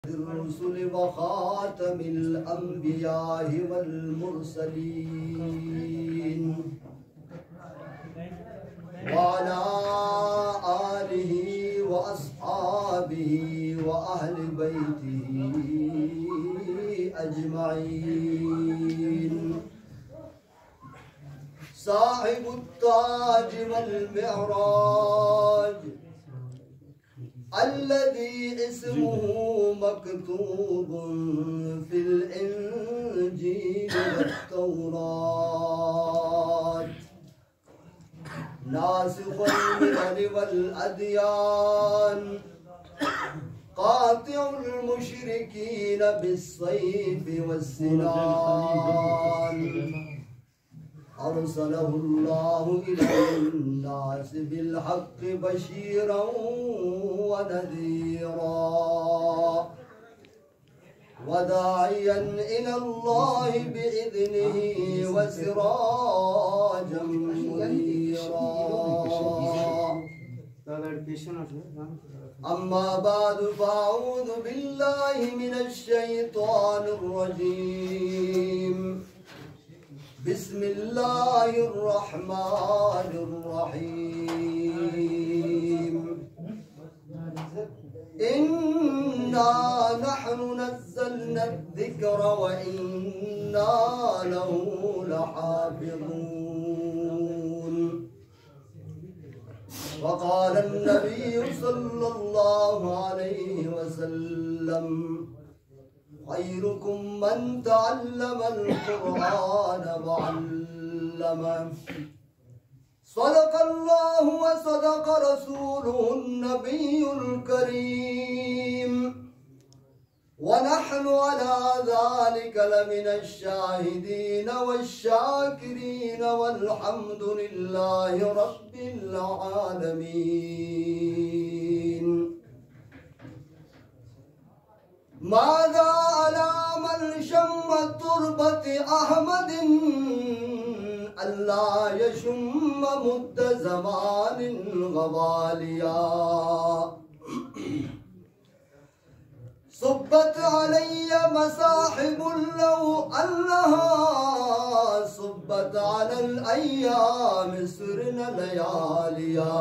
الرسل وخاتم الأنبياء والمرسلين وعلى آله وأصحابه وأهل بيته أجمعين صاحب التاج والمعراج الذي اسمه مكتوب في الإنجيل والتوراة ناسخ الملل والأديان قاطع المشركين بالسيف والسنان أرسله الله إلى الناس بالحق بشيرا ونذيرا وداعيا إلى الله بإذنه وسراجا منيرا أما بعد فأعوذ بالله من الشيطان الرجيم بسم الله الرحمن الرحيم إنا نحن نزلنا الذكر وإنا له لحافظون وقال النبي صلى الله عليه وسلم خيركم من تعلم القرآن وعلمه صدق الله وصدق رسوله النبي الكريم ونحن على ذلك لمن الشاهدين والشاكرين والحمد لله رب العالمين ماذا على من شم تربة أحمد ألا يشم مد زمان غواليا صبت علي مصاحب لو أنها صبت على الأيام سرن لياليا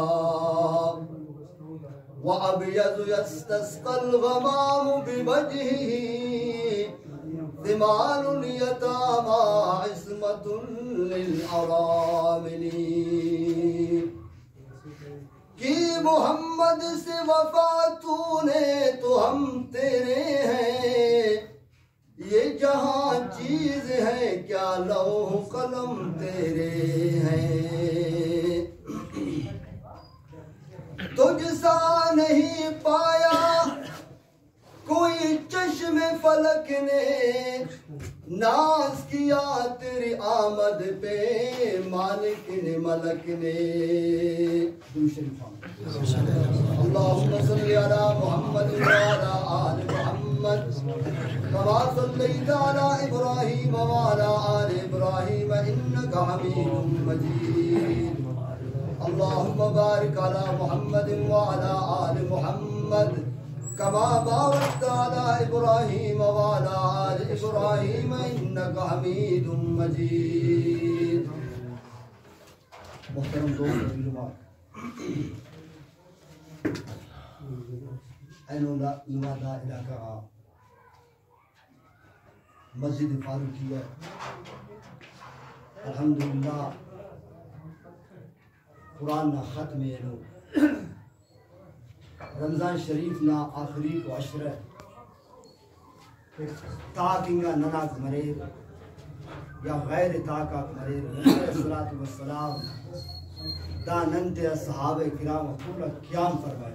وأبيض يستسقى الغمام بوجهه ثمال اليتامى عصمة للأرامل کی محمد سے وفا تو نے تو ہم تیرے ہیں یہ جہاں چیز ہے کیا لوح قلم تیرے ہیں تجھ سا نہیں پایا کوئی چشم فلک نے ناز کیا تیری آمد پہ مالک نے ملک نے اللہم صلی علی محمد وعلی آل محمد کما صلیت علی ابراہیم وعلی آل ابراہیم انک حمید مجید اللہم بارک علی محمد وعلی آل محمد كما باركت على إبراهيم وعلى آل إبراهيم إنك حميد مجيد محترم دوست علماء اینولا نوادا علاقہ مسجد فاروقیہ الحمدللہ قرآن نا ختم اینو رمضان شریف نا آخری کو عشرہ تاکنگا نناز مریر یا غیر تاکا مریر نبی صلی والسلام دا ننتے صحابہ کرام پورا قیام فرمائے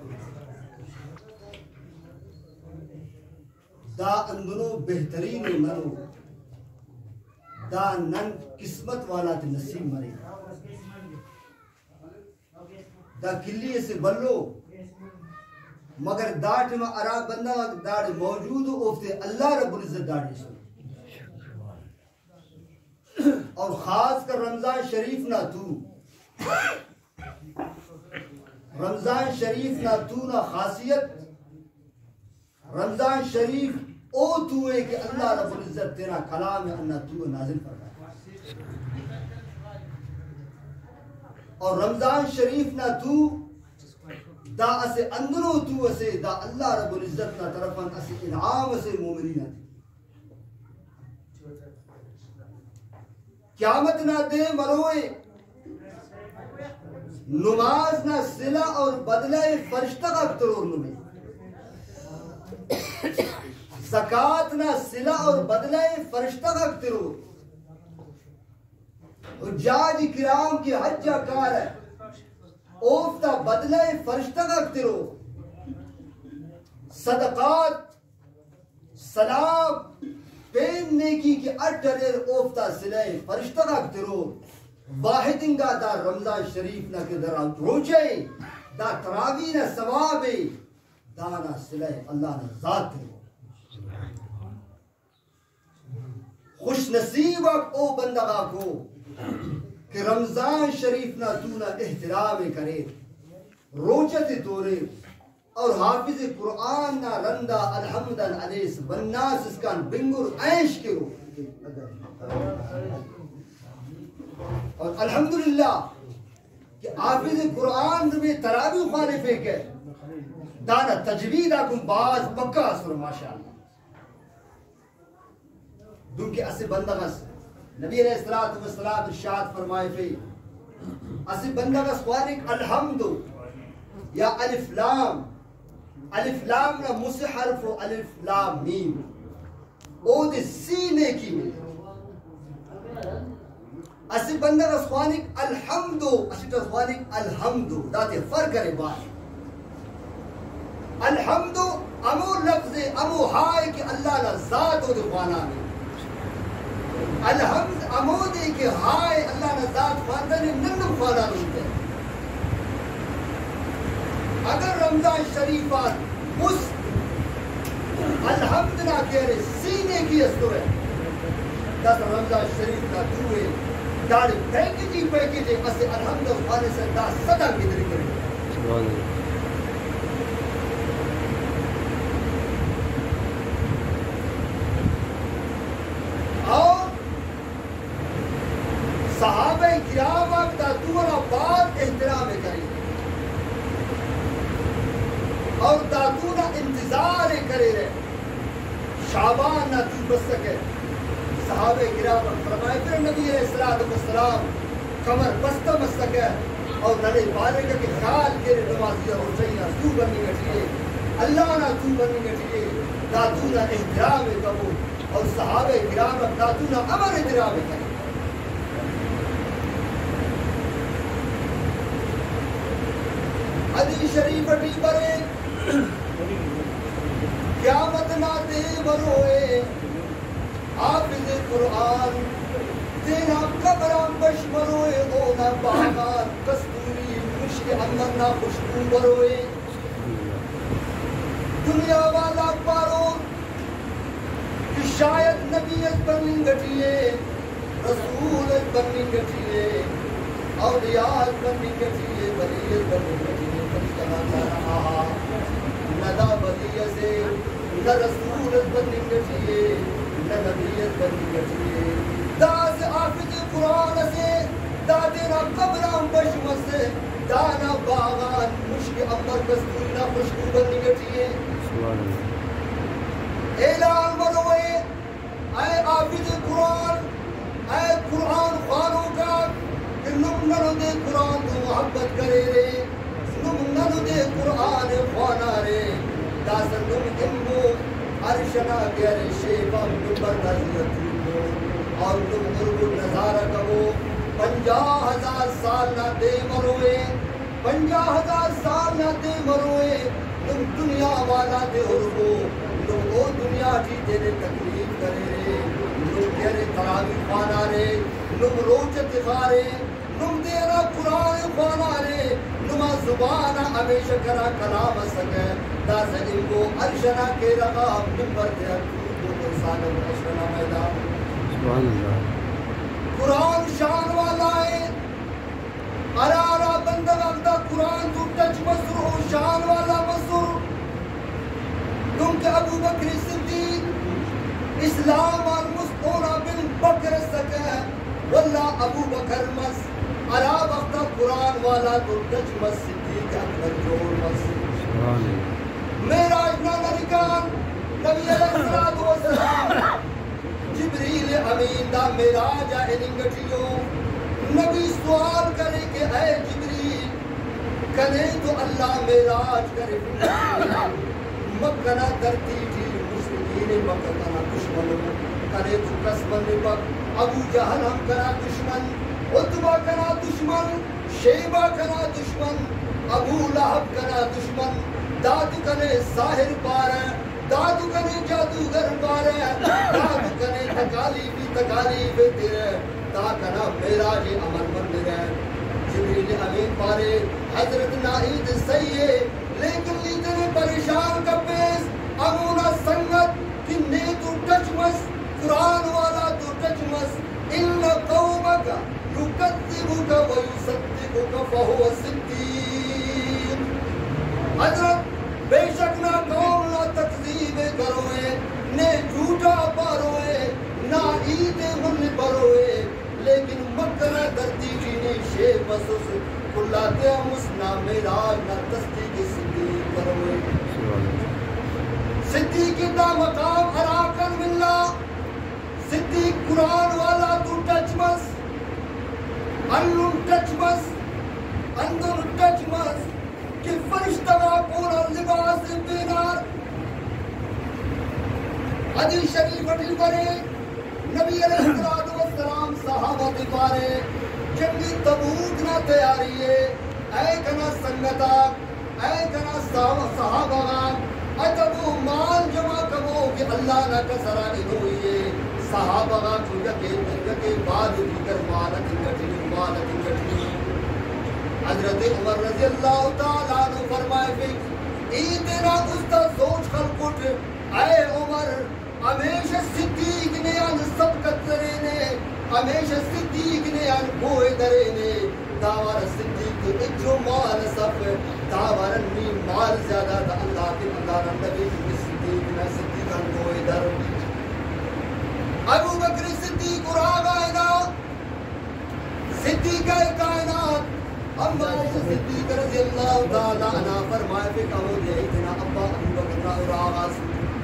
دا اندنو بہترین منو دا نن قسمت والا تے نصیب مریر دا کلیے سے بلو مگر داڑھ میں ارا بندہ داڑھ موجود ہوتے اللہ رب العزت داڑھ سو اور خاص کر رمضان شریف نہ تو رمضان شریف نہ تو نہ خاصیت رمضان شریف او تو ہے کہ اللہ رب العزت تیرا کلام ہے انہ تو نازل فرمائے اور رمضان شریف نہ تو دا اسے اندرو تو اسے دا اللہ رب العزت نہ طرفاً اسے انعام اسے مومنین ہے قیامت نہ دے مروئے نماز نہ صلہ اور بدلہ فرشتہ اکترور نمی زکاة نہ صلہ اور بدلہ فرشتہ اکترور حجاج کرام کی حجہ کار ہے اوفتا بدلہ فرشتہ اکترور صدقات سلام پین نیکی کی اٹھریر اوفتا صلہ فرشتہ اکترور واحد انگا دا رمضان شریف نہ کہ در روچے دا تراوی نہ ثوابے دانا صلح اللہ نے ذات ہے خوش نصیب او بندگا کو کہ رمضان شریف نہ تو نہ احترام کرے روچت تورے اور حافظ قرآن نہ رندہ الحمدن علیس والناس اس کا بنگر عیش کرو اور الحمدللہ کہ حافظ قرآن میں تراوی خالف ہے کہ دانا تجوید آکم باز پکا اسر ماشاءاللہ دونکہ اسے بندگس نبی علیہ السلام ارشاد فرمائے فی اسے بندگس خوارک الحمدو یا الف لام نہ مسی حرف و الف لام میم او دے سینے کی میں اسی بندہ رسوانک الحمدو اسی رسوانک الحمدو داتے فرق کرے بات الحمدو امو لفظ امو ہائے کہ اللہ نا ذات ہو دے خوانا میں الحمد امو دے کہ ہائے اللہ نا ذات خوانا نے ننم خوانا روتے اگر رمضان شریفات اس الحمد نہ کہہ رہے سینے کی استو ہے دس رمضان شریف کا دوئے داڑی پیکجی اسے الحمد خوانے سے دا صدا کی دری کرے سبحان اللہ اور صحابہ کرام دا دونا بات احترام کریں اور دادونا انتظار کرے رہے شعبان نہ تو بس سکے صحابہ کرام فرمائے پھر نبی علیہ السلام کمر بستہ بس سکے اور نلے بارے کا کہ خیال کرے نمازی اور حسینہ تو بنی گٹھئے اللہ نہ تو بنی گٹھئے دادونا احترام کرو اور صحابہ کرام دادونا امر احترام کرے حدیث شریف اٹھی برے قیامت نہ دے بروئے حافظ قرآن تیرا قبران بش بروئے اونا باغان کستوری مشک اندر نہ خوشبو بروئے دنیا والا پارو کہ شاید نبیت بنی گٹھئے رسولت بنی گٹھئے اولیاء بنی گٹھئے ولیت بنی گٹھئے فرشتہ نہ رہا ندا بدیہ سے نہ رسولت بنی گٹھئے نہ نبیت بنی گٹھئے دا سے حافظ قرآن سے دا دینا قبران بشمت سے دانا باغان مشک امبر کستوری نہ خوشبو بنی گٹھئے اعلان بروئے اے حافظ قرآن اے قرآن خانوں کا کہ نم ننو دے قرآن تو محبت کرے رے نم ننو دے قرآن خوانا رے داسر نم امبو عرشنا گیرے شیفا نمبر نظیت اور نم قرب نظارہ کبو 50,000 سال نہ دے مروئے 50,000 سال نہ دے مروئے نم دنیا والا دے حربو نم وہ دنیا کی تیرے تکلیف کرے رے نم تیرے تراوی خوانا رے نم روچت خارے نم دیرا قرآن خوانا رے نما زبانہ ہمیشہ کرا کلام سکے دا زدن کو عرشنا کے رقا ممبر دے کو انسان عرشنا میدان سبحان اللہ قرآن شان والا ہے ارارا بندگان دا قرآن تو ٹچ مصر ہو شان والا مصر تم کہ ابو بکر صدیق اسلام اور مستونا بن بکر سکے واللہ ابو بکر مس علا وقت قرآن والا تو ٹچ مس صدیق اکبر جوڑ مس معراج نگرکان نبی علیہ السلام جبریل امین دا معراج انگٹیو نبی سوال کرے کہ اے جبریل کنے تو اللہ معراج کرے مکنا درتی تھی مشرکین مکنا دشمن کنے تو قسمن بک ابو جہل ہم کنا دشمن عتبہ کنا دشمن شیبہ کنا دشمن ابو لہب کنا دشمن دادو کنے ساحر پارے دادو کنے جادوگر پارے دادو کنے تکالیف تیرے تا کنا معراج عمل من رہے جبریل امین پارے حضرت نائید سیئے لیکن لیتنے پریشان کا پیس امونا سنگت کنے تو ٹچمس قرآن والا تو ٹچمس ان قومک یکذبک و یصدقک فہو صدیق حضرت بے شک نہ قوم نہ تکذیب کروئے نے جھوٹا پاروئے نہ عید من پروئے لیکن مکر درتی جینی شیب مسوس کلاتے مسنا معراج نہ تصدیق صدیق کروئے صدیق دا مقام اراکن ملا صدیق قرآن والا تو ٹچمس انن ٹچمس اندر ٹچمس کہ فرشتہ پورا لباس بینار حدیث شریف اٹھل کرے نبی علیہ السلام صحابہ دیوارے جنگی تبوک نہ تیاری ہے اے کنا سنگتا اے کنا صحابہ اتبو مال جمع کبو کہ اللہ نہ کسرا ادھوئی ہے صحابہ کو یکے بعد دیگر مالت گٹی حضرت عمر رضی اللہ تعالیٰ عنہ فرمائے فکر ایتنا استا سوچ خلقٹ اے عمر ہمیشہ صدیق نے ان سبقت درینے ہمیشہ صدیق نے ان بوئے درینے داوار صدیق اجو مال سب داوار نیم مال زیادہ دا اللہ کے اللہ نبی صدیق نے صدیق ان بوئے در ابو بکر صدیق قرآن آئینا صدیق کائنات اما صدیق رضی اللہ تعالیٰ عنہ فرمائے پہ کہو دے اتنا ابا ابو بکر اور آغاز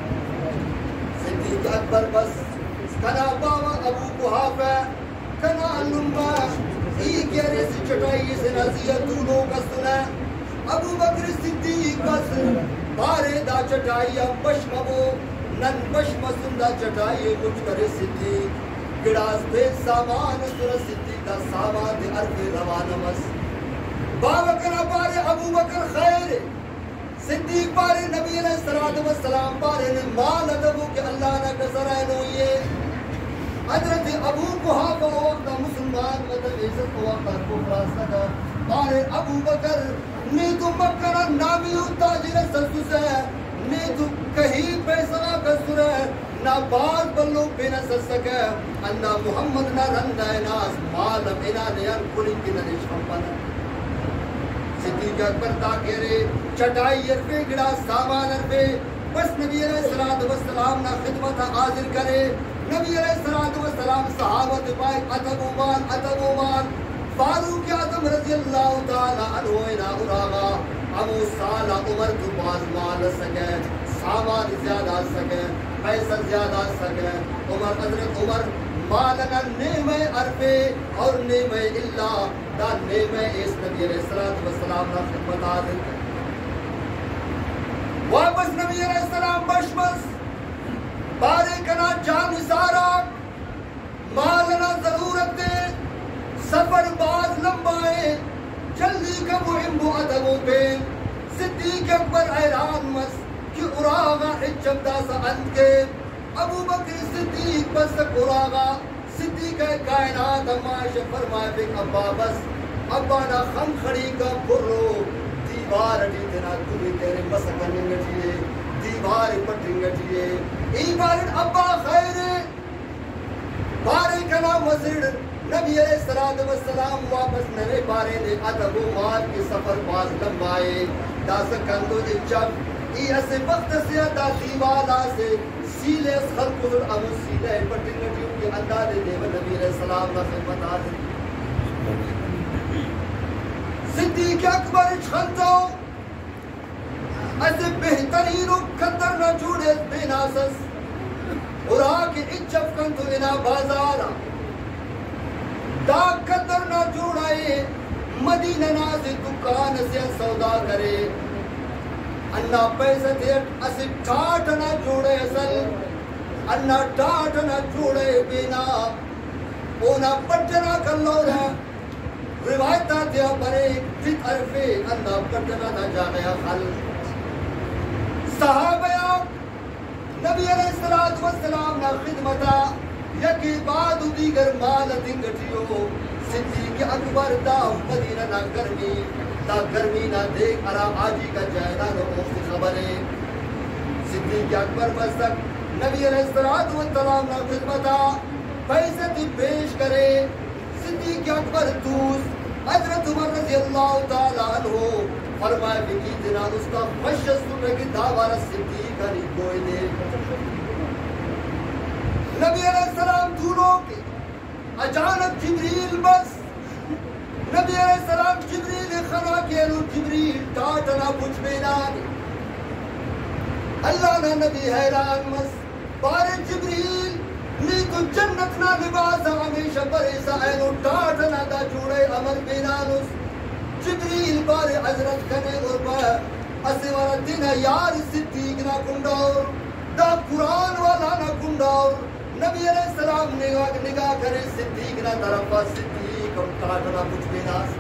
صدیق اکبر بس کنا بابا ابو قحافہ کنا نمبا ایک یارے سے چٹائی سے نزیت دونوں کا سنا ابو بکر صدیق بس بارے دا چٹائی اب بشمبو نن بشم سندہ چٹائی مجھ کرے صدیق گڑاز بے سامان سر صدیق دا سامان دے عرف روانمس بابکر پارے ابو بکر خیر صدیق پارے نبی علیہ السلام پارے نے مال ادبو کہ اللہ نہ کسرائن ہوئیے حضرت ابو قحافہ وقت مسلمان مدد عزت وقت کو فراستہ پارے ابو بکر نے تو مکر نامی تاجر سلسس ہے نے تو کہیں پیسہ کسر ہے نہ بار بلو بین سسکے انہ محمد نہ رندہ ناس مال مینا نیان کلی کی نریش کمپانا صدیق اکبر تا کہرے چٹائی ارفے گڑا سامان ارفے بس نبی علیہ السلام نا خدمت حاضر کرے نبی علیہ السلام صحابت پائے اتبو مان فاروق اعظم رضی اللہ تعالی عنہ اینا اراغا امو سالہ عمر تو باز مال سکے سامان زیادہ سکے پیسہ زیادہ سکے حضرت عمر مالنا نعمہ عرفے اور نعمہ اللہ دا نعمہ اس نبی علیہ السلام نا خدمت حاضر واپس نبی علیہ السلام بشمس بارے کنا جان سارا مالنا ضرورت دے سفر باز لمبائے جلدی کا مہم ادبوں پہ صدیق اکبر حیران مس کہ اراغا حجب دا سا اند کے ابو بکر صدیق بس اراغا صدیق کائنات اماش فرمائے پہ ابا بس ابا نا خم کھڑی کا پھرو دیوار اٹی تینا تمہیں تیرے مسکن گٹھیے دیوار پٹنگ گٹھیے ای بارن ابا خیر بارے کنا مزرد نبی علیہ السلام واپس نوے بارے نے ادب و مال کے سفر باز لمبائے داس کندو جب ای اس وقت سے ادا دیوالا سے سیلے خلق در امو سیلے پٹن نٹیوں کی اندازے دیو نبی علیہ السلام کا خدمت آدھے صدیق اکبر چھلتو از بہترین و قدر نہ جوڑے بیناسس اور آکے اچھف کنتو انا بازارا دا قدر نہ جوڑائے مدینہ نازی دکان سے سودا کرے انہا پیسہ دیٹ اسی ٹاٹ نہ جوڑے اصل انہا ٹاٹ نہ جوڑے بینا اونا پٹنا کر لو رہا روایتہ دیا برے جت عرفے انہا پٹنا نہ جا گیا خل صحابہ نبی علیہ السلام نا خدمتا یکی بعد دیگر مال دنگٹیو صدیق اکبر دا مدینہ نا گرمی نا دیکھ ارا آجی کا جائدہ نو مفت خبرے صدیق اکبر بستک نبی علیہ السلام نا خدمتا پیسے تی پیش کرے صدیق اکبر دوست حضرت عمر رضی اللہ تعالیٰ عنہ فرمائے بکی دنان اس کا خوشت سننے کی دعوارہ صدیق علی کوئی دے نبی علیہ السلام دونوں کے اچانک جبریل بس نبی علیہ السلام جبریل خنا کے لو جبریل ٹاٹنا پچھ بینانی اللہ نے نبی حیران مس بارے جبریل نی تو جنت نا لباس ہمیشہ بریسا اینو ٹاٹنا دا جوڑے عمر بینانوس جبریل بارے حضرت کنے اور بار اسے والا دن یار صدیق نا کنڈاور دا قرآن والا نا کنڈاور نبی علیہ السلام نگاہ کرے صدیق نا طرفا صدیق ہم ٹاٹنا کچھ بیناس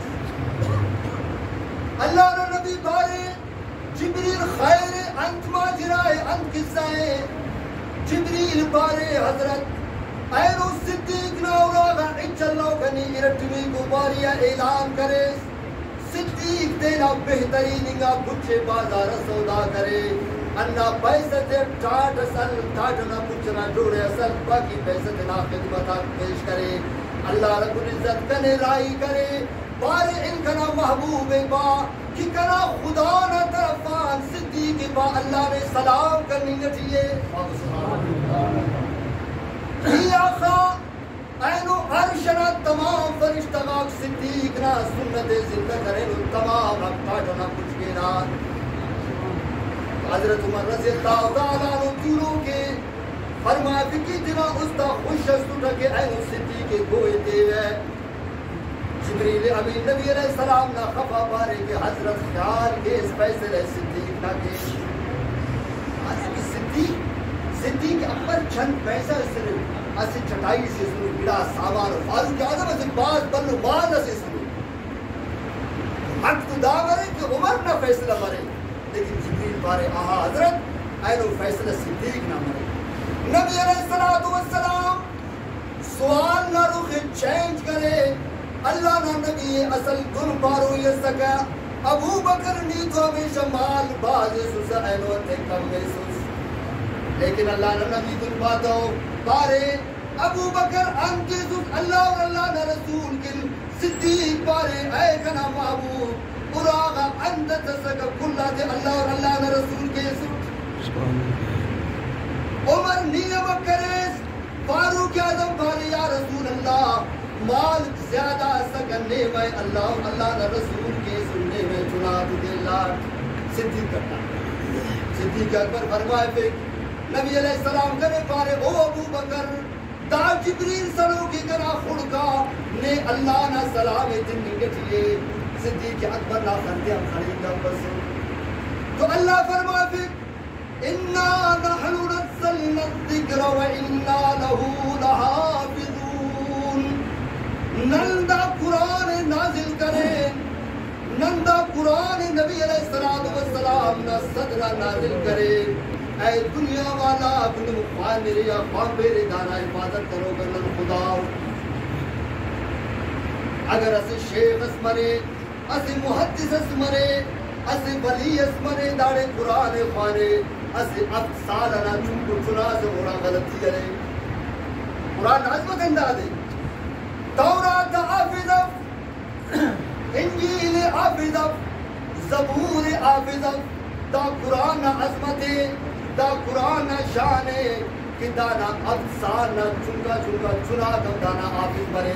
اللہ نے نبی بارے جبریل خیر انت ماجرائے انت قصائے جبریل بارے حضرت اینو صدیق نا اوراغا اچھلو کنی ارٹوی کو باریا اعلان کرے صدیق دینا بہترین انگا بچے بازار سودا کرے انہا پیسے تے ٹاٹ اصل ٹاٹنا پچھنا جوڑے اصل باقی پیسے تے نا خدمتا پیش کرے اللہ رب العزت کنے رائی کرے بارے ان کنا محبوب با کی کنا خدا نا طرفان صدیق با اللہ نے سلام کرنی گٹھئے ہی آخا اینو عرشنا تمام فرشتگاک صدیق نا سنت زندہ کرے نو تمام ٹاٹنا کچھ گینا حضرت عمر رضی اللہ تعالیٰ عنہ دوروں کے فرمایا فکی دنا استا خوش استوٹا کہ اینو صدیق گوئے دیوے جبریل امین نبی علیہ السلام نا خفا بارے کہ حضرت خیال کے اس فیصلے صدیق نا کے صدیق اکبر چند پیسہ صرف اسے چٹائی سے سنو بڑا سامان فاروق اعظم اسے باز بنو مال سے سنو حق تو دا مرے کہ عمر نہ فیصلہ مرے لیکن جبریل بارے آہا حضرت اینو فیصلہ صدیق نہ مرے نبی علیہ السلام سوال نہ رخ چینج کرے اللہ نہ نبی اصل دن بارو یہ سکا ابو بکر نی تو ہمیشہ مال باز سوسا اینو تے کم میں سوس لیکن اللہ نہ نبی دن باتو بارے ابو بکر انتے سوس اللہ اور اللہ نہ رسول کل صدیق بارے اے کنا محبوب اراغا اندت سکا کلا دے اللہ اور اللہ نہ رسول کے سوس عمر نیم کریس فاروق اعظم بارے یا رسول اللہ مال زیادہ سکنے میں اللہ اور اللہ نہ رسول کے سننے میں چنا دے اللہ صدیق کرتا صدیق اکبر فرمائے پہ نبی علیہ السلام کرے پارے او ابو بکر دا جبریل سلو کی کنا خڑکا نے اللہ نہ سلام دن نگٹھئے صدیق اکبر نہ خردے ہم خریدہ بس تو اللہ فرمائے پھر اِنَّا نَحْنُ نَزَّلْنَا الذِّكْرَ وَإِنَّا لَهُ لَحَافِظُونَ نندہ قرآن نازل کرے نندہ قرآن نبی علیہ السلام نا صدرہ نازل کرے اے دنیا والا اپنے مخوان میرے یا خواب میرے دانا حفاظت کرو گرنن خدا اگر اسے شیخ اس مرے اسے محدث اس مرے اسے ولی اس مرے داڑے قرآن خوانے اسے اب سالنا چنکو چنا سے موڑا غلطی کرے قرآن عظمت اندازے تورات حافظ انجیل حافظ زبور حافظ دا قرآن عظمت دا قرآن شان کہ دانا افسان چنگا چنگا چنا کم دانا حافظ بنے.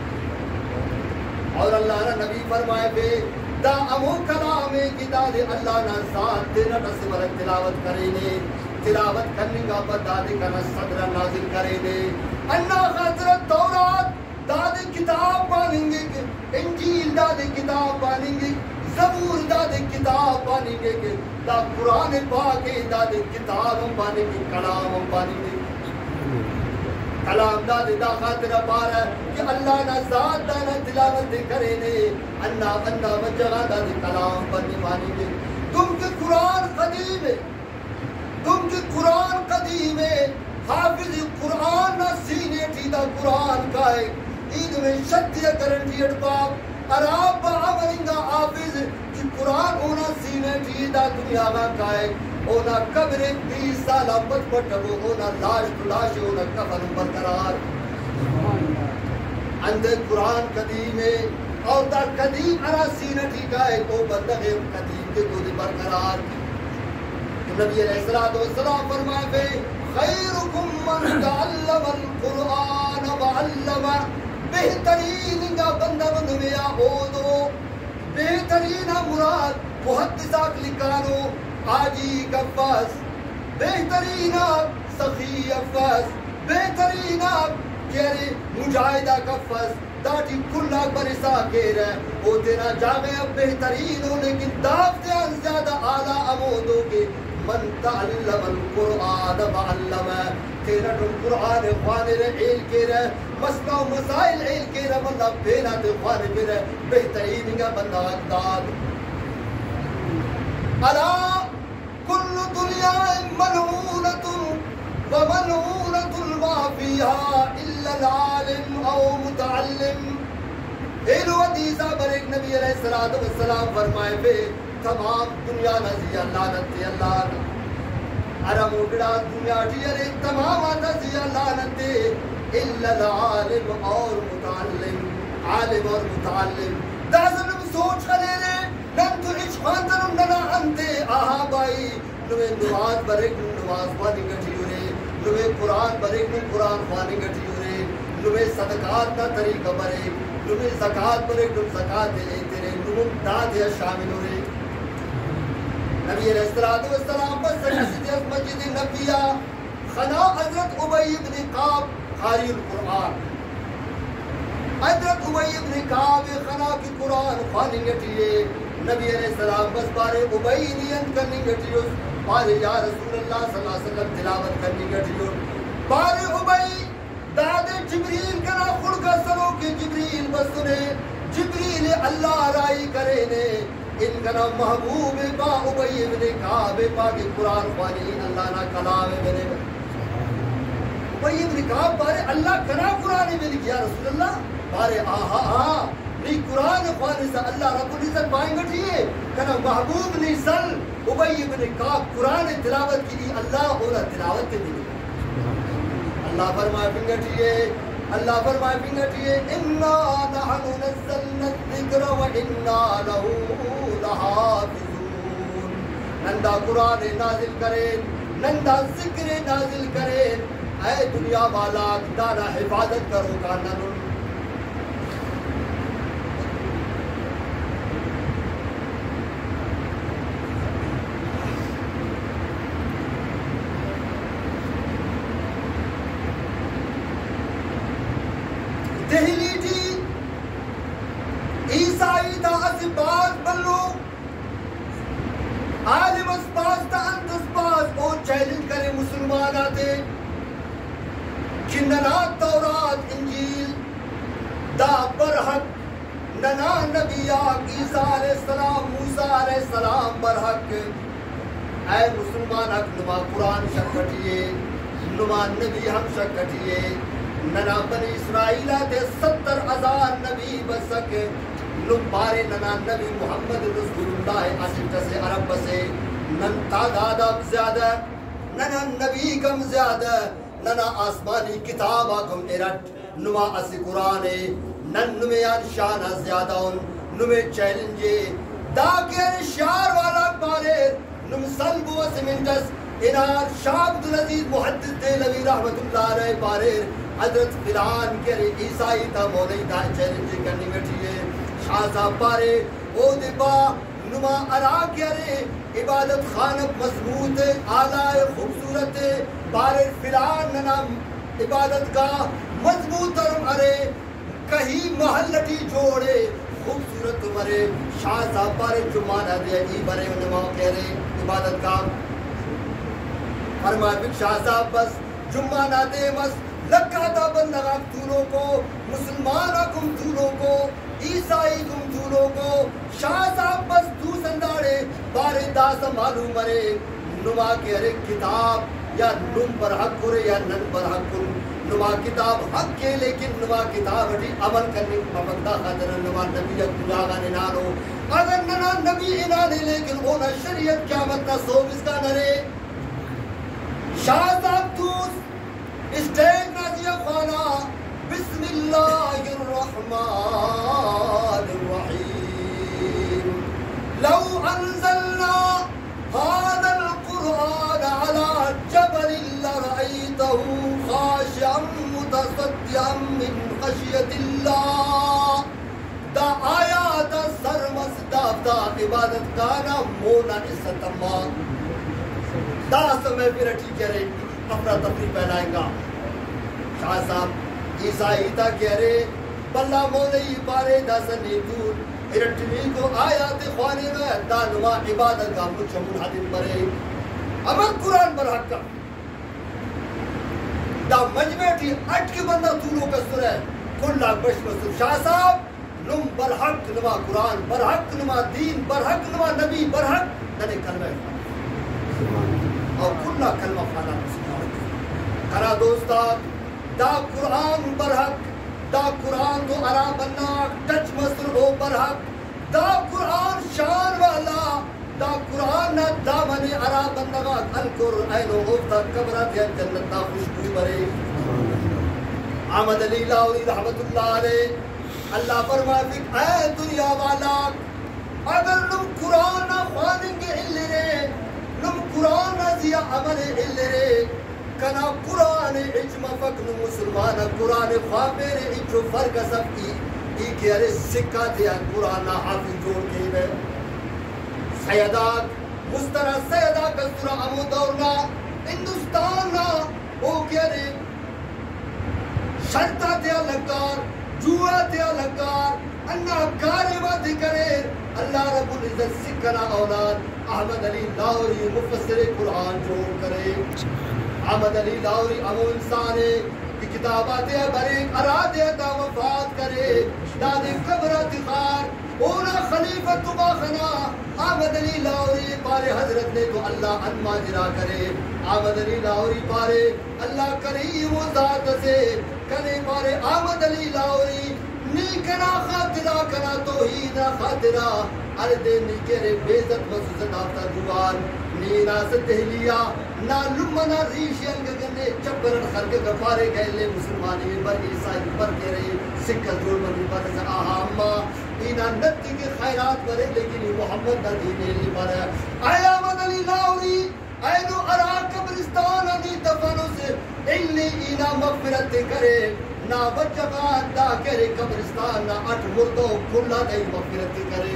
اور اللہ نے نبی فرمائے پہ دا امو کلام کی دا دے اللہ نا ذات دے نا تصور تلاوت کرے نے تلاوت کرنے کا پر دادے کا نا صدر نازل کرے نے. اللہ خاطر تورات دادے کتاب بانیں گے انجیل دادے کتاب بانیں گے زبور دادے کتاب بانیں گے دا قرآن پاک دادے کتاب ہم بانیں گے کلام ہم بانیں گے. کلام دادے دا خاطر بار ہے کہ اللہ نا ذات دانا تلاوت کرے نے اللہ بندہ وجہ دادے کلام بننے مانیں گے. تم کے قرآن قدیم ہے تم کے قرآن قدیم ہے حافظ قرآن نا سینے تھی دا قرآن کا ہے عید میں شتیہ کرنٹی اٹباب عراب با عملنگا حافظ کہ قرآن اونا سینے تھی دا دنیا کا ہے اونا قبر 20 سالہ پت پٹھو اونا لاش تلاش اونا کفن برقرار. اندر قرآن قدیم ہے اور دا قدیم ارا سینے تھی کا ہے تو بندہ قدیم کے کو دی برقرار. نبی علیہ السلام فرمائے بے خیرکم من تعلم القرآن وعلم بہترین کا بندہ بند میں آہودو بہترین مراد محدثہ لکانو آجی کفاس بہترین سخی افاس بہترین کہرے مجاہدہ کفاس داٹی کلہ برسا کہہ رہے وہ تیرا جاگے اب بہترین ہو لیکن دافتہ زیادہ آلہ امودو کے من تعلم القرآن وعلم تیرا تم قرآن خوانے رہے علم کے رہے مسئلہ و مسائل علم کے رہے بندہ بینا تے خوانے پہ رہے بہترین کا بندہ اقداد. الا کل دنیا ملعونت وملعونت ما فیہا الا العالم او متعلم. ایلو حدیثہ پر ایک نبی علیہ السلام فرمائے پہ تمام دنیا نزی اللہ نتی اللہ عرم اگڑا دنیا ٹھیرے تمام نزی اللہ نتی الا العالم اور متعلم عالم اور متعلم. دا ظلم سوچ خلے لے نن تو عشقانتن ننا انتے آہا بائی نوے نواز برک نواز خوانی گٹھی ہو رے نوے قرآن برک قرآن خوانی گٹھی ہو رے نوے صدقات نا طریقہ برک نوے زکاة برک نوے زکاة دے تیرے نوے داد یا شامل ہو رے. نبی علیہ السلام پر سجدہ مسجد نبیہ خنا حضرت عبی بن کعب قاری القرآن حضرت عبی بن کعب خنا کی قرآن خوانی گٹھیے نبی علیہ السلام بس بارے عبی نیت کرنی گٹھیو بارے یا رسول اللہ صلی اللہ علیہ وسلم تلاوت کرنی گٹھیو بارے عبی داد جبریل کنا خڑکا سنو کہ جبریل بس سنے جبریل اللہ رائی کرے نے ان کا نام محبوب با عبی بن کعب پاک قرآن خوانی اللہ نا کلام میرے عبی بن کعب بارے اللہ کنا قرآن میں لکھیا رسول اللہ بارے آہا آہا نہیں قرآن خوانی سے اللہ رب العزت پائیں گٹھئے کنا محبوب نہیں سل عبی بن کعب قرآن تلاوت کی اللہ اولا تلاوت دی اللہ فرمائے بنگٹھئے اللہ فرمائے بنگٹھئے اِنَّا نَحْنُ نَزَّلْنَا الذِّكْرَ وَإِنَّا لَهُ لَحَافِظُونَ. نندا قرآن نازل کریں نندا ذکر نازل کریں اے دنیا والا دانا حفاظت کرو کا ننن دہلی جی عیسائی دا اسباز بلو عالم اسباز دا انت اسباز او چیلنج کرے مسلمان آتے کننا تورات انجیل دا برحق ننا نبیات عیسیٰ علیہ السلام موسیٰ علیہ السلام برحق اے مسلمان حق نما قرآن شکٹیے نما نبی ہم شکٹیے ننا بنی اسرائیلہ دے 70,000 نبی بسک نم بارے ننا نبی محمد رسول اللہ عاشق سے عرب سے نن تعداد اب زیادہ ننا نبی کم زیادہ ننا آسمانی کتابہ کم ارٹ نما اس قرآن نن نمیان شانہ زیادہ ان نمے چیلنجے دا کیر شار والا بارے نم سلب و سمنٹس انار شاہ عبدالعزیز محدث دہلوی رحمت اللہ علیہ باریر حضرت فلان کے عیسائی تا مولی دا چیلنج کرنی بیٹھی ہے شاہ صاحب بارے او دبا نما ارا کے رے عبادت خانب مضبوط آلائے خوبصورت باریر فلان نام عبادت کا مضبوط ترم ارے کہیں محلٹی جوڑے خوبصورت مرے شاہ صاحب بارے جمعہ دے ای برے نما کہہ رہے عبادت کا فرمائے بک شاہ صاحب بس جمعہ نہ دے بس لکھا دا بندگا تولوں کو مسلمان کم تولوں کو عیسائی کم تولوں کو شاہ صاحب بس تو سنداڑے بارے داس معلوم مرے نما کے ارے کتاب یا نم پر حق کرے یا نن پر حق کرے نما کتاب حق کے لیکن نما کتاب ہٹی عمل کرنے پابندہ خاطر نما نبی اکتلاغا ننانو اگر ننا نبی انانے لیکن اونا شریعت قیامت نہ سو اس کا نرے شاہ صاحب توس اسٹیج نازیہ خوانا بسم اللہ الرحمن الرحیم لو انزلنا هذا القرآن على جبل لرأيته خاشعا متصدعا من خشية الله دا آیات سرمس دا عبادت کانا مونا استما دا سمے پھر ٹھیک ہے اپنا تفریح پہنائیں گا شاہ صاحب عیسائی تا کہہ رہے بلا مولی پارے دا سنی دور ارٹنی کو آیات خوانے میں دانوا عبادت کا مجھ منحدم برے امر قرآن پر حق کا دا مجمع تھی اٹھ کے بندہ تولوں کا سر ہے کل لاکھ بش مصر شاہ صاحب نم برحق نما قرآن برحق نما دین برحق نما نبی برحق ننے کلمہ اور کلنا کلمہ خانہ کرا دوستا دا قرآن برحق دا قرآن تو ارا بننا ٹچ مصر ہو برحق دا قرآن شان والا دا قرآن نہ دامن ارا بننا القرآن و غفتا قبرات یا جنت دا خوشبو برے احمد علی لاہوری رحمت اللہ علیہ اللہ فرمائے فک اے دنیا والا اگر نم قرآن نہ خوانیں گے رے نم قرآن نہ زیا عمل رے کنا قرآن اجمع فکن مسلمان قرآن خوابیر اجو فرق سب کی ایک ارے سکہ دیا قرآن حافظ جوڑ کے میں سیدات مسترہ سیدہ کسترہ امو دورنا ہندوستان نا او کیا رے شرطہ دیا لگار جوہ دیا لگار اللہ کارے وادی کرے اللہ رب العزت سکھنا اولاد احمد علی لاہوری مفسر قرآن جوڑ کرے احمد علی لاہوری امو انسان ہے کہ کتابات بریک ارادے دا وفات کرے دادے قبر اتخار اونا خلیفہ تباخنا احمد علی لاہوری پارے حضرت نے تو اللہ انما جرا کرے احمد علی لاہوری پارے اللہ کریم و ذات سے کنے پارے احمد علی لاہوری نیکنا خاطرہ کنا توحیدہ خاطرہ اردے نیکرے بیزت وسوزت آفتا جوان نینا سے دہلیا نا لمنا ریشین گگنے چپرن خرگ گفارے گئلے مسلمانی بر عیسائی پر کے رہے سکھل جوڑ منی پر سے آہا اما اینا نتی کے خیرات برے لیکن محمد نا دینے لی پر ہے اے احمد علی لاہوری اے نو ارا قبرستان انی دفنوں سے ایلی اینا مغفرت کرے نا بچگان دا کرے قبرستان نا اٹھ مردوں کھلا دائی مغفرت کرے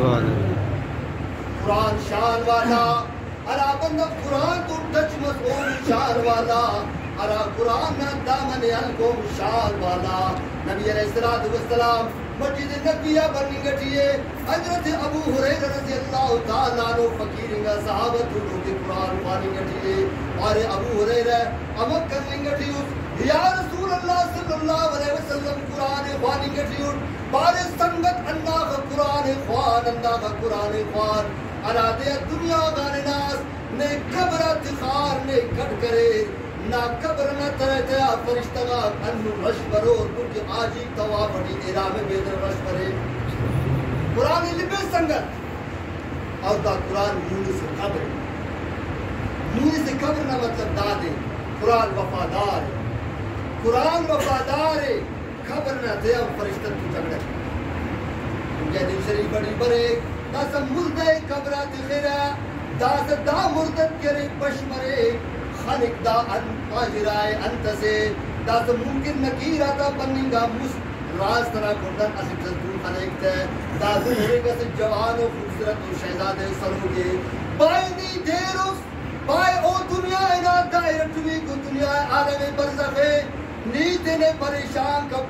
قرآن شان والا ارا بندہ قرآن تو ٹچ مسئول شان والا ارا قرآن نا دامن القوم شان والا نبی علیہ السلام مسجد نبیہ بنی گٹھئے حضرت ابو ہریرہ رضی اللہ تعالیٰ عنہ فقیرنگا صحابت لوگوں کے قرآن پانی گٹھئے اور ابو ہریرہ امک کرنے گٹھئے یا رسول اللہ صلی اللہ علیہ وسلم قرآن خوانی گٹھئے بار سنگت اندہ کا قرآن خوان اندہ کا قرآن خوان ارادے دنیا گانے ناس نے قبر اتخار نے کٹ کرے نا قبر نہ ترہتے فرشتگا انو رش برو کیونکہ آجی توا بڑی ارام بیدر رش برے قرآن لبے سنگت اور دا قرآن نوری سے قبر نوری سے قبر نہ مطلب دادے قرآن وفادار ہے قرآن وفادار ہے قبر نہ دیا فرشتن کی جگڑے یہ دن شریف بڑی برے ناسم مردے قبرات خیرہ داس دا مردد کرے پشمرے خلق دا آجرائے انتسے داس ممکن نکیرہ تا بننگا راز طرح کندن اسے تزدور خلق تے داس مرگس جوان و خوبصورت و شہزاد سلوگے بائی نی دیروس بائی او دنیا اینا دائرٹوی کو دنیا عالم برزخے نیتے نے پریشان کب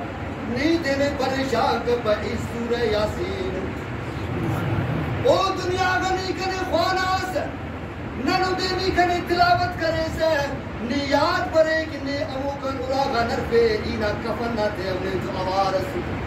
اس سورہ یاسین او دنیا غنی کنے خواناس ننو دینی کنے تلاوت کرے سے نی یاد پرے کنے امو کن اراغا نرفے اینا کفن نہ تے انہیں جو آوارس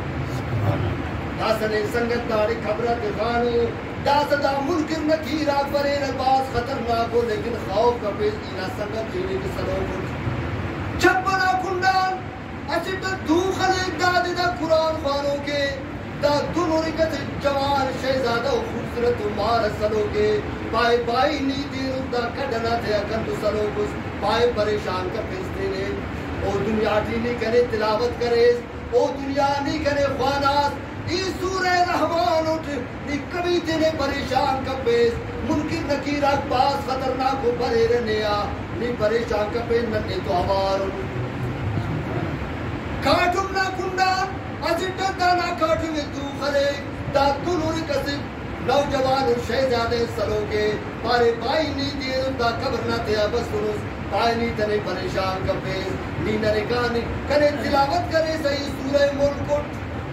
داسنے سنگت داری خبرت خانو داسدہ منکر نکیرہ پرے نباس خطرناک ہو لیکن خوف کا پیس اینا سنگت دینے کی سلو کن چھپنا کندان اچھتا دو خلیق دادی دا قرآن خوانوں کے دا دونوں رکت جوان شہزادہ و خوبصورت و مارس سلو کے پائے بائی نی دیر دا کڑنا تھے اکندو سلو کس پائے پریشان کا پیستے نے او دنیا ٹینی کرے تلاوت کرے او دنیا نہیں کرے خوانات ای سورہ رحمان اٹھ نی کبھی تینے پریشان کا پیس ممکن نکیر اکباس خطرناک کو بھرے رہنے نی پریشان کا پیس ننے تو آوار کھاٹم نا کندان اجٹا دانا کھاٹم تو خلے دا دنور کسب نوجوان اور شہزادے سلو کے پارے بائی نی دیر دا قبر نہ تیا بس سنس بائی نی تنے پریشان کا پیس نی نرکانی کرے تلاوت کرے صحیح سورہ ملکٹ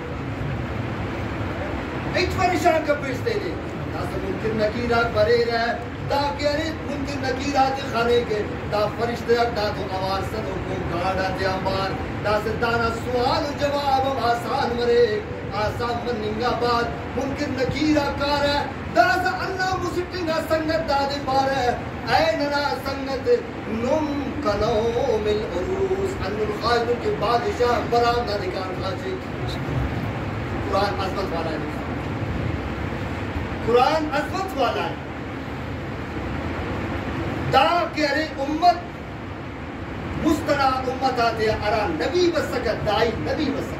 ایچ پریشان کا پیس دینے تاسا ممکن نکیرات برے رہے دا کہرے ممکن نکیرات خانے کے دا فرشتے اکتا تو آوار سنو کو گاڑا دیا مار دا ستانا سوال و جواب آسان مرے آسان مننگا بات ممکن نکیرہ کار ہے دا سا اللہ مسٹنگا سنگت دادے پار ہے اے ننا سنگت نم کنوم العروس ان الخائدوں کے بادشاہ برام دا نکان خاچے قرآن عظمت والا ہے قرآن عظمت والا ہے دا کہرے امت مسترا امت آتے ارا نبی بسکت دائی نبی بسکت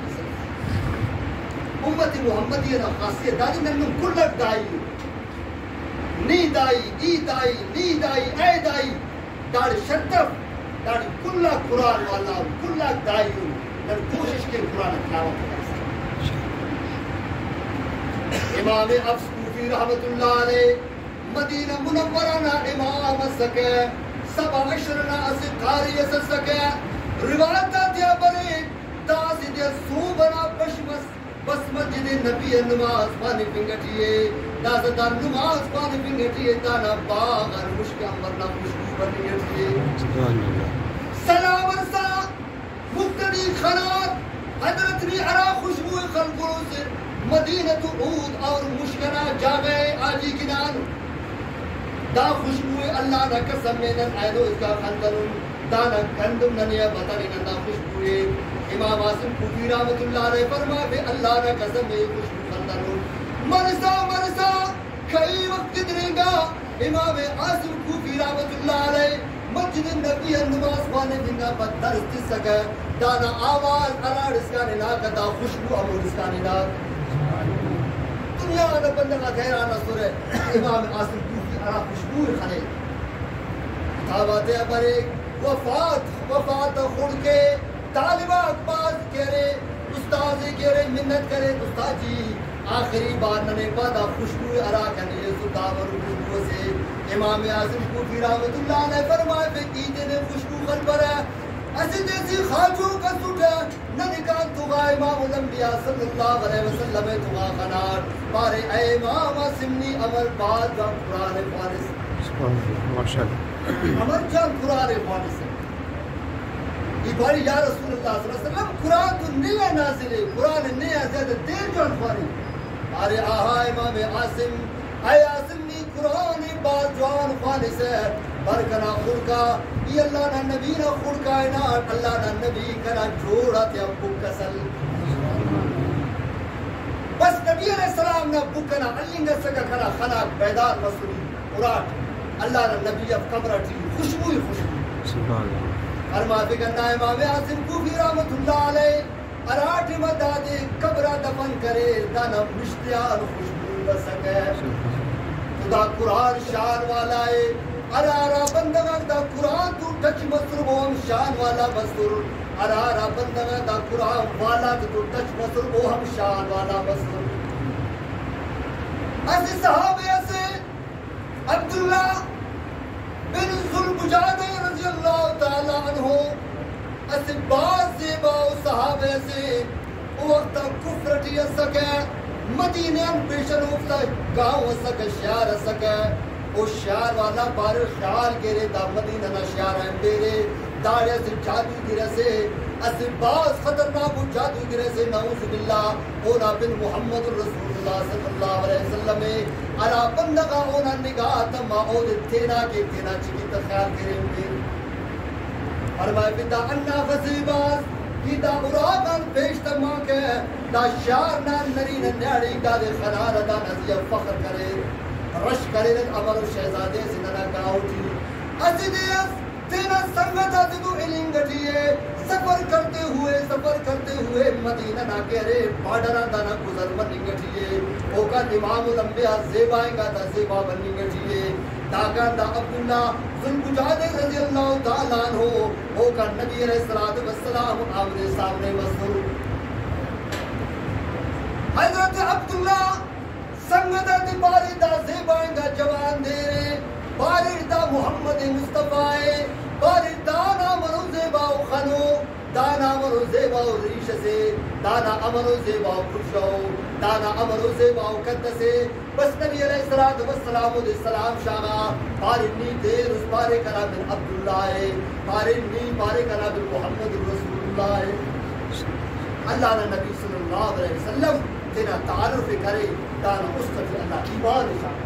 امت محمدی نا خاصیت دادی ننم کلک دائی نی دائی ای دائی نی دائی اے دائی داڑی شرطف داڑی کلک قرآن والا کلک دائی نن کوشش کے قرآن تلاوت کرتا امام افس کوفی رحمت اللہ علیہ مدینہ منورانہ امام سکے سب عشرنا اسی قاری اس سکے روایت دیا بلے تاسی دیا سو بنا پشمس بس مسجد نبی نماز پانی پنگٹیے دازدار نماز پانی پنگٹیے دانا باغر مشکم ورنہ خوشبو پنگٹیے سلام ورسا مقتدی خنات حضرت نی ارا خوشبو خلقوں سے مدینہ عود اور مشکنہ جاگے آجی کنان دا خوشبو اللہ نہ قسم میں نن آئے اس کا خندن دانا گندم ننیا بطانی نن دا خوشبو امام عاصم کوفی رحمت اللہ علیہ فرمائے بے اللہ نہ قسم میں خوشبو خندن مرسا کئی وقت درے گا امام عاصم کوفی رحمت اللہ علیہ مسجد نبی نماز پانے دنگا بدر اس سکے دانا آواز ارار اس کا نلاک دا خوشبو امور اس کا نلاک دنیا دا بندگا گھیرانا سورے امام عاصم کوفی ارا خوشبو خلے کتابات برے وفات خور کے طالبہ اقباز کہرے استاذ کہرے منت کرے استاد جی آخری بار ننے پادا خوشبو ارا کرنے سلطان اور خوشبو سے امام عاصم کوفی رحمت اللہ علیہ فرمائے پہ ایتے نے خوشبو خل پر ہے ایسی جیسی خاجوں کا سوٹ ہے ننکان توغا امام الانبیاء صلی اللہ علیہ وسلم توغا خنار بارے اے امام عاصمنی عمر بعد جان قرآن فارس عمر جان قرآن فارس یہ باری یا رسول اللہ صلی اللہ علیہ وسلم قرآن تو نیا نازل ہے قرآن نیا زیادہ دیر جان فاری بارے آہا امام عاصم اے عاصمنی قرآن بعد جان فارس ہے برکنا خلقا یہ اللہ نا نبی نا خلقا اینات اللہ نا نبی کنا جوڑا تیا بکسل بس نبی علیہ السلام نا بکنا اللینگا سکا کنا خلاق بیدار مسئولی اراٹ اللہ نا نبی اب کمرہ ٹی خوشبوئی خوشبو فرما بگنا امام عاصم کوفی رحمت اللہ علیہ اراٹ مدادے قبرہ دفن کرے دانا مشتیار خوشبو بسکے دا قرآن شان والا ہے ارارا بندگا دا قرآن تو ٹچ مصر ہم شان والا مصر ارارا بندگا دا قرآن والا تو ٹچ مصر ہم شان والا مصر ایسے صحابے ایسے عبداللہ بن ذوالبجادہ رضی اللہ تعالیٰ عنہ ایسے بعض زیبا صحابے ایسے وقت کفر ٹی سکے مدینہ پیشن افتا گاؤں سکے شہر سکے او شہر والا بار خیال گرے دا مدینہ نا شہر ہے میرے داڑے سے جادو گرے سے ایسے بعض خطرناک جادو گرے سے نعوذ باللہ اونا بن محمد رسول اللہ صلی اللہ علیہ وسلم ارا بندگا اونا نگاہ تما او دے تینا کے تینا چکی تخیال گرے میرے فرمائے بدا انا غزیباز کی دا اراغان پیشتا ماں کے دا شار نان نرین نیاڑی دا دے خنار دا نزیہ فخر کرے رش کرے دن عمر و شہزادے سے ننا گاؤ تھی اسی دیس تینا سنگتا دو علنگٹی ہے سفر کرتے ہوئے مدینہ نہ کہرے بارڈرہ دانا گزر مننگٹی ہے اوکا امام الانبیاء زیبائیں گا دا زیبا مننگٹی ہے داگان دا عبداللہ ذوالبجادہ رضی اللہ تعالیٰ عنہ اوکا نبی علیہ السلام آمنے سامنے مصر حضرت عبداللہ سنگتا دی باری دا زیبائیں گا جوان دے رے باری دا محمد مصطفیٰ باری دانا منو زیبا و خنو دانا امر و زیبا و ریش سے دانا امر و زیبا و خوشو دانا امر و زیبا و قد سے بس نبی علیہ السلام و السلام شانا پارنی دیر اس پارے کنا بن عبداللہ پارنی پارے کنا بن محمد رسول اللہ اللہ نے نبی صلی اللہ علیہ وسلم تینا تعارف کرے دانا مستفی اللہ ایمان شانا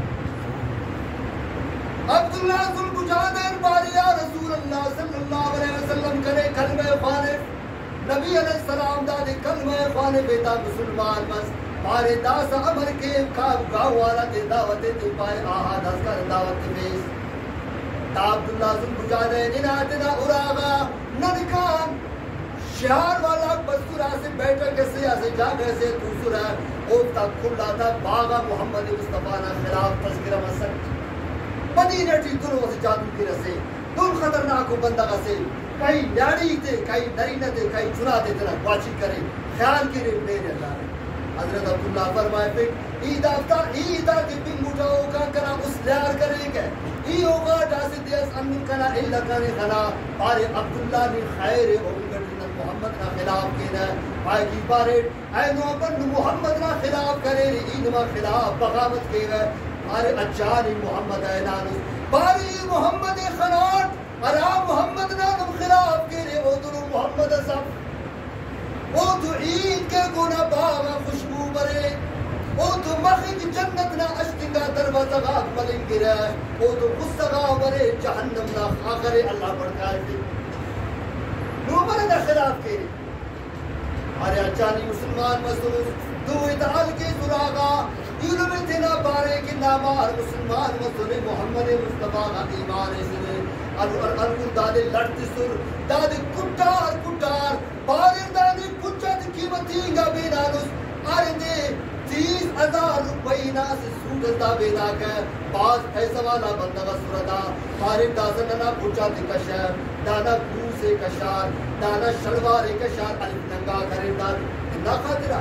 عبداللہ ذوالبجادہ باری یا رسول اللہ صلی اللہ علیہ وسلم کرے کلمہ خانف نبی علیہ السلام دادے کلمہ خانف بیتا مسلمان بس بارے داس عمر کے گاؤں والا دے دعوت دے پائے آہا داس کر دعوت بیس تا عبداللہ ذوالبجادہ ننا دنا اراغا ننکان شہر والا بسورہ سے بیٹھا کیسے ایسے جا کیسے دوسرا اوتا کھلا تھا باغا محمد مصطفیٰ نا خلاف تذکرہ مسکت مدینہ ٹی دنوں سے جادو کی رسے دن خطرناک بندگا سے کئی نیاڑی تے کئی نرینہ تے کئی چنا تے تنا باچی کرے خیال کرے میرے اللہ نے حضرت عبداللہ فرمائے پھر ایدہ کے بنگوٹا ہوگا کنا اس لیار کرے گے ای ہوگا جاسے دیس انن کنا اللہ کنے خلا بارے عبداللہ نے خیر اوگرنا محمد نا خلاف کینا بھائی کی بارے اینو اپن محمد نا خلاف کرے اینما خلاف بغاوت کے گئے بارے اچانی محمد اینانوس باری محمد خناٹ ارا محمد نانم خلاف کرے او دنو محمد صف او تو عید کے گناہ باغا خوشبو برے او تو مخی جنت نا اشتنگا دروازہ غاق ملنگ گرے او تو غصہ برے جہنم نا آخر اللہ بڑھائے تھے نو مرد خلاف کرے ارے اچانی مسلمان مسلوس دو اتحال کے سراغا علم تینا بارے کی نامار مسلمان مسلم محمد مصطفیٰ کا ایمان سنے الکل دادے لڑتی سر دادے کٹار بارے دادے کچھت قیمتی گا بینانوس آرے دے 30,000 روپئی نا سے سودتا بینا کہ باز پیسہ والا بندگا سردا بارے دازننا کچھت کشار دانا گرو سے کشار دانا شلوار کشار علم ننگا کرے داد نا خاطرہ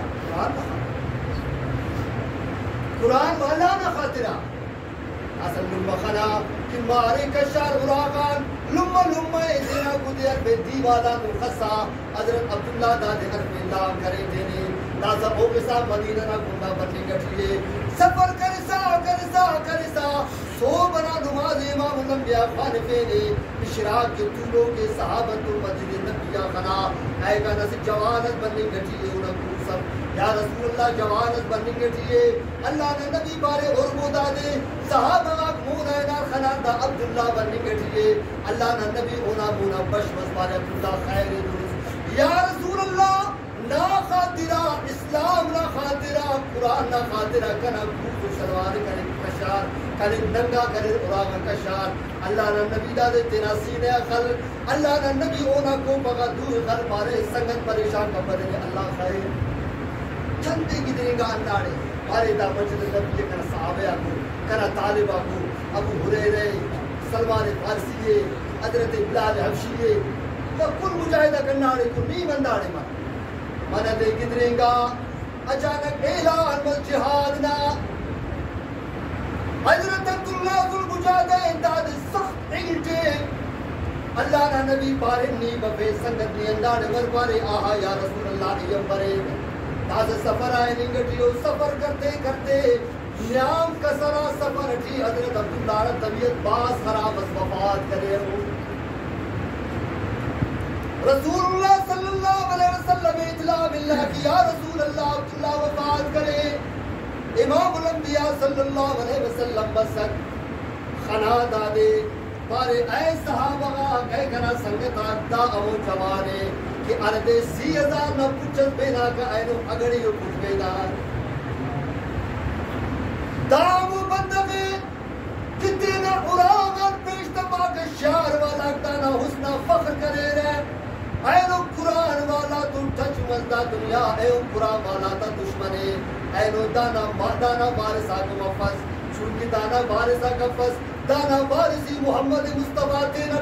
قرآن والا نا خاطرہ اصل لما خلا کہ مارے کشار غراغان لما ایدینا کو دیر بے دیوالا مخصا حضرت عبداللہ دادے حرف اللہ کرے دینے نازا او کسا مدینہ نا گنڈا بننے گٹھئے سفر کرسا سو بنا نماز امام الانبیاء خانفے نے اشراق کے طولوں کے صحابت و مسجد نبیہ خنا اے گا نسی جوانت بننے گٹھئے انہوں سب یا رسول اللہ جوانت بننے گٹھئے اللہ نے نبی بارے غربو دادے صحابہ مونا اینا خنان دا عبداللہ بننے گٹھئے اللہ نے نبی اونا مونا بشمس بارے عبداللہ خیر درست یا رسول اللہ نا خاطرہ اسلام نا خاطرہ قرآن نا خاطرہ کنا گوز و شلوار کنے کشار کنے ننگا کنے اراغا کشار اللہ نا نبی دادے تینا سینے خل اللہ نا نبی اونا کو بغا دو خل مارے سنگت پریشان کا بدنے اللہ خیر چندے کی دنگا انداڑے مارے دا مجد نبی کنا صحابہ کو کنا طالبہ کو ابو ہریرہ سلمان فارسی حضرت بلال حبشی یا کل مجاہدہ کرناڑے کو نہیں بنداڑے من دے گدریں گا اچانک اعلان مل جہادنا حضرت عبداللہ ذوالمجاہدہ انداد سخت علٹے اللہ نا نبی پارنی بفے سنگت نی انداڑے ورپارے آہا یا رسول اللہ یمبرے تاز سفر آئے ننگٹیو سفر کرتے کرتے نیام کسرا سفر اٹھی حضرت عبداللہ طبیعت باس خراب اس وفات کرے ہوں رسول اللہ صلی اللہ علیہ وسلم اطلاع باللہ کی یا رسول اللہ عبداللہ وفات کرے امام الانبیاء صلی اللہ علیہ وسلم بسک خنا دادے بارے اے صحابہ کہہ کنا سنگتا دا او جوانے کہ اردے 3000 نہ پچھت بینا کا اینو اگڑی ہو کچھ بیدار دامو بندگے جتنا اراغن پیشتما کے شعر والا دانا حسنہ فخر کرے رہے اینو قرآن والا تو ٹچ مزدہ دنیا اینو قرآن والا تا دشمنے اینو دانا بارسا کا مفظ چونکہ دانا بارسا کا فظ دانا بارسی محمد مصطفیٰ تینا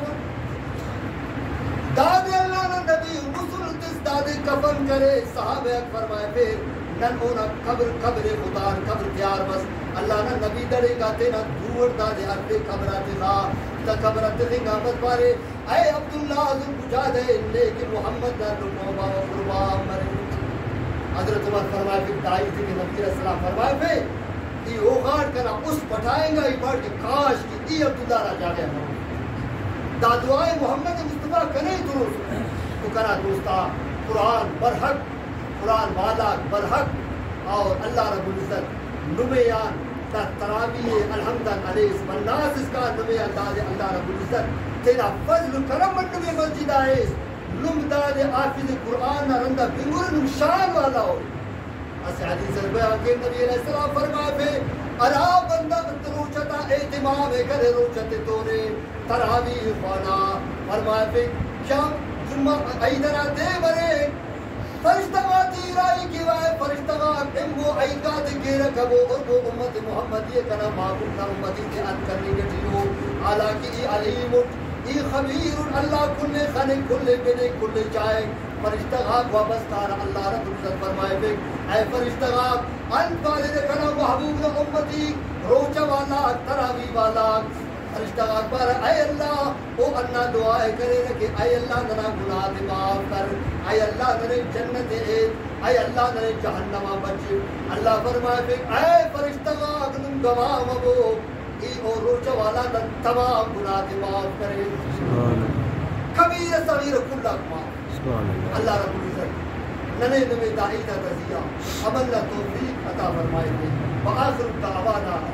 دادے اللہ نے نبی رسول تس دادے کفن کرے صحابہ فرمائے پھر نن اونا قبر خدار قبر تیار بس اللہ نے نبی دڑے گا تینا دور دادے عربے قبرات خواہ تا قبرات خواہ مت پارے اے عبداللہ ذوالمجاہدہ لیکن محمد در نوبہ و قربان مرے حضرت عمر فرمائے پھر دائی تھے کہ نبی علیہ السلام فرمائے پھر یہ اوغاڑ کرنا اس پٹھائیں گا یہ پڑھ کے کاش کی یہ عبداللہ را جا گیا دادوائے محمد مصطفیٰ کنے درست تو کنا دوستا قرآن برحق قرآن والا برحق اور اللہ رب العزت نمیان تراویح الحمدن علیہ والناس اس کا نمیان داد اللہ رب العزت تینا فضل کرم نمی مسجد آئے نم داد آفز قرآن رندہ بنگر نمشان والا ہو اس حدیث بیان کے نبی علیہ السلام فرمائے پہ ارا بندہ روچتا اعتمام کرے روچتے تونے تراویح خوانا فرمائے پہ کیا جمعہ ایدنا دے برے فرشتگاہ تیرائی کی وائے فرشتگاہ امو ایقات کے رکھبو ارگو امت محمدی کنا معبود نا امتی کے ان کرنے گٹیو حالانکہ ای علیم ای خبیر اللہ کل خنق کل بنق کل جائے فرشتگاہ وابستار اللہ رب العزت فرمائے پہ اے فرشتگاہ ان پالے کنا محبوب نا امتی روچہ والا تراوی والا فرشتگاہ پر اے اللہ او اللہ دعائے کرے رکھے اے اللہ ننا گناہ دے معاف کر اے اللہ ننے جنت اید اے اللہ ننے جہنمہ بچے اللہ فرمائے پھر اے فرشتگاہ نم گواہ مبو ای او روچہ والا دن تمام گناہ دے معاف کرے کبیر صغیر کلہ معاف اللہ رب العزت ننے نمے دائی دا تزیہ عمل توفیق عطا فرمائے پھر وآخر دعوانا